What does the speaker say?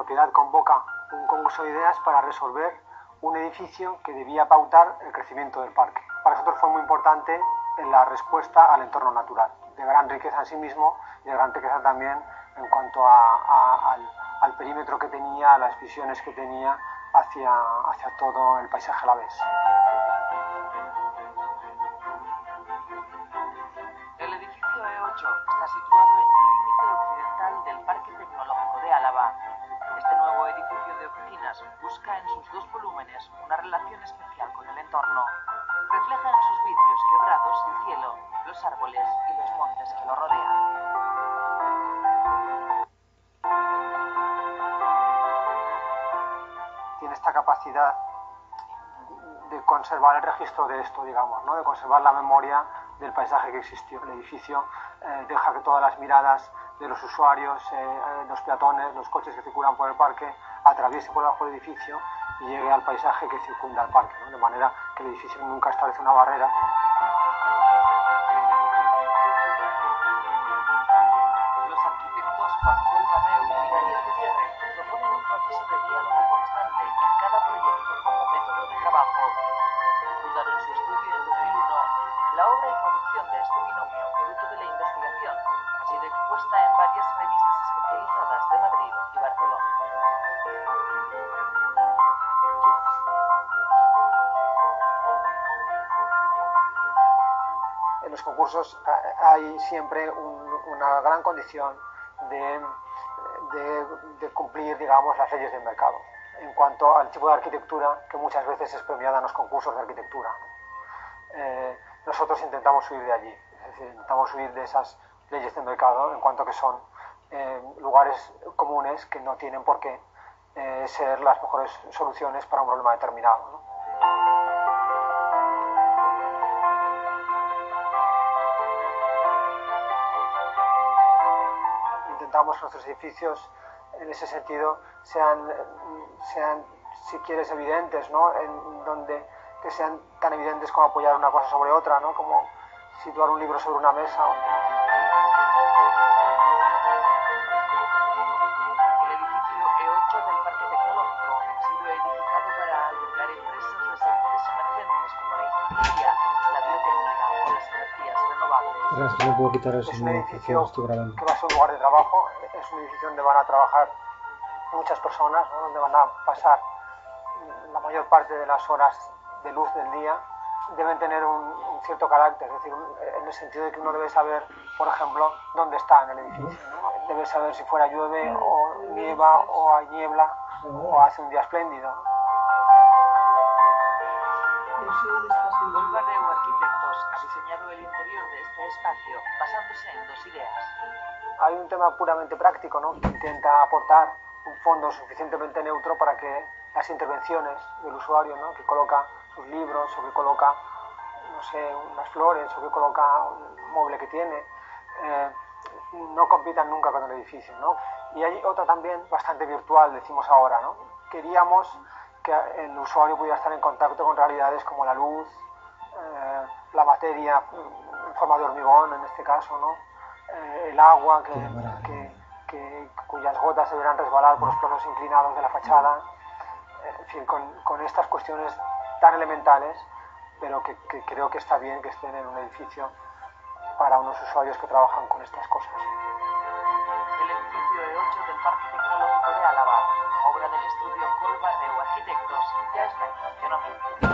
propiedad convoca un concurso de ideas para resolver un edificio que debía pautar el crecimiento del parque. Para nosotros fue muy importante la respuesta al entorno natural, de gran riqueza en sí mismo y de gran riqueza también en cuanto al perímetro que tenía, a las visiones que tenía hacia todo el paisaje alavés. El edificio E8 está situado en el límite occidental del Parque Tecnológico de Álava. Este nuevo edificio de oficinas busca en sus dos volúmenes una relación especial con el entorno. Refleja en sus vidrios quebrados el cielo, los árboles y los montes que lo rodean. Tiene esta capacidad de conservar el registro de esto, digamos, ¿no? De conservar la memoria del paisaje que existió. El edificio deja que todas las miradas de los usuarios, los peatones, los coches que circulan por el parque, atraviese por debajo del edificio y llegue al paisaje que circunda el parque, ¿no? De manera que el edificio nunca establece una barrera. Los arquitectos Juan Pol Barreu y Daniel Gutiérrez proponen un proceso de diálogo constante en cada proyecto como método de trabajo. Fundaron su estudio en 2001. La obra y producción de este binomio, fruto de la investigación, ha sido expuesta en varias revistas especializadas de Madrid y Barcelona. En los concursos hay siempre una gran condición de cumplir, digamos, las leyes del mercado en cuanto al tipo de arquitectura que muchas veces es premiada en los concursos de arquitectura, ¿no? Nosotros intentamos huir de allí, es decir, intentamos huir de esas leyes del mercado en cuanto que son lugares comunes que no tienen por qué ser las mejores soluciones para un problema determinado, ¿no? Intentamos que nuestros edificios, en ese sentido, sean si quieres, evidentes, ¿no? Que sean tan evidentes como apoyar una cosa sobre otra, ¿no? Como situar un libro sobre una mesa. El edificio E8 del Parque Tecnológico ha sido edificado para albergar empresas de sectores emergentes como la ingeniería, la biotécnica o las energías renovables. No puedo quitar Es un edificio estoy grabando. que va a ser un lugar de trabajo, es un edificio donde van a trabajar muchas personas, ¿no? Donde van a pasar la mayor parte de las horas de luz del día. Deben tener un cierto carácter, es decir, en el sentido de que uno debe saber, por ejemplo, dónde está en el edificio, ¿no? Debe saber si fuera llueve o nieva o hay niebla o hace un día espléndido. Pol Barreu Arquitectos ha diseñado el interior de este espacio basándose en dos ideas. Hay un tema puramente práctico, ¿no? Que intenta aportar un fondo suficientemente neutro para que las intervenciones del usuario, ¿no? Que coloca sus libros o que coloca, no sé, unas flores o que coloca un mueble que tiene, no compitan nunca con el edificio, ¿no? Y hay otra también bastante virtual, decimos ahora, ¿no? Queríamos que el usuario pudiera estar en contacto con realidades como la luz, la materia en forma de hormigón en este caso, ¿no? El agua cuyas gotas deberán resbalar por los planos inclinados de la fachada, en fin, con estas cuestiones tan elementales, pero que creo que está bien que estén en un edificio para unos usuarios que trabajan con estas cosas. El edificio E8 del Parque Tecnológico de Álava, obra del estudio Pol Barreu Arquitectos, ya está en funcionamiento.